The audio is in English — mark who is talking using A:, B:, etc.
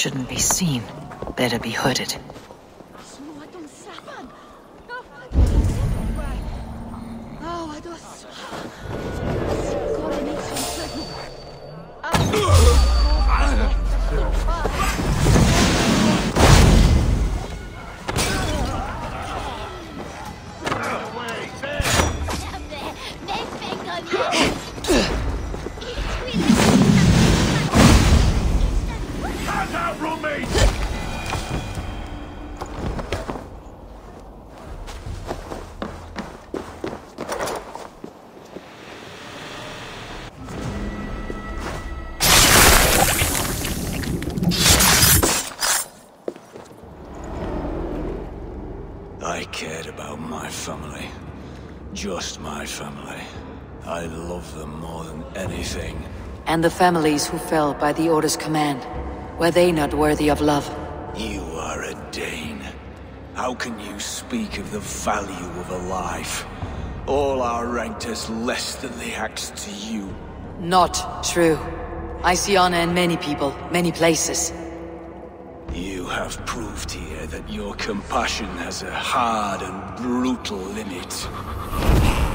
A: shouldn't be seen. Better be hooded.
B: I cared about my family. Just my family. I love them more than anything.
A: And the families who fell by the Order's command. Were they not worthy of love?
B: You are a Dane. How can you speak of the value of a life? All are ranked as less than the axe to you.
A: Not true. I see honor in many people, many places.
B: You have proved here that your compassion has a hard and brutal limit.